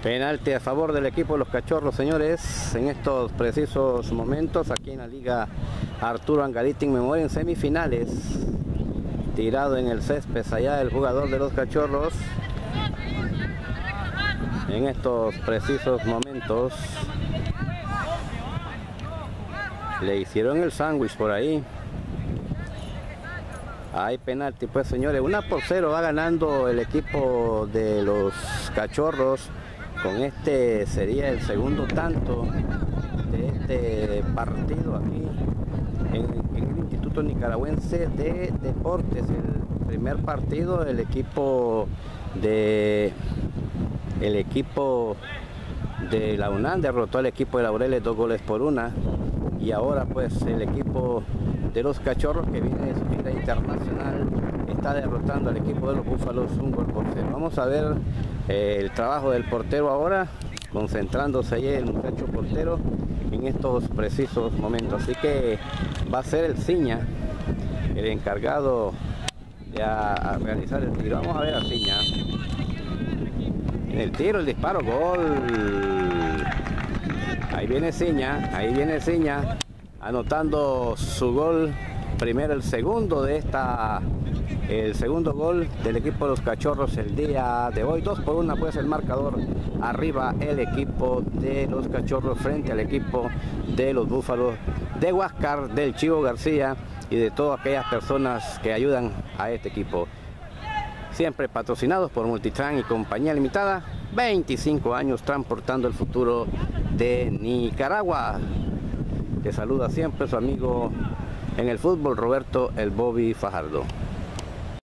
Penalti a favor del equipo de los Cachorros, señores, en estos precisos momentos aquí en la Liga Arturo Angarita in Memoriam, en semifinales. Tirado en el césped allá el jugador de los Cachorros. En estos precisos momentos le hicieron el sándwich por ahí. Hay penalti, pues, señores. 1-0 va ganando el equipo de los Cachorros. Con este sería el segundo tanto de este partido aquí en el Instituto Nicaragüense de Deportes. El primer partido, el equipo de la UNAM derrotó al equipo de Laureles 2-1, y ahora pues el equipo de los Cachorros, que viene de su gira internacional, está derrotando al equipo de los Búfalos 1-0. Vamos a ver el trabajo del portero ahora, concentrándose ahí el muchacho portero en estos precisos momentos. Así que va a ser el Ciña el encargado de a realizar el tiro. Vamos a ver a Ciña en el tiro, el disparo, gol. Ahí viene Ciña anotando su gol, primero el segundo gol del equipo de los Cachorros el día de hoy. 2-1 pues el marcador, arriba el equipo de los Cachorros frente al equipo de los Búfalos de Huáscar, del Chivo García y de todas aquellas personas que ayudan a este equipo. Siempre patrocinados por Multitran y Compañía Limitada, 25 años transportando el futuro de Nicaragua. Te saluda siempre su amigo en el fútbol, Roberto el Bobby Fajardo.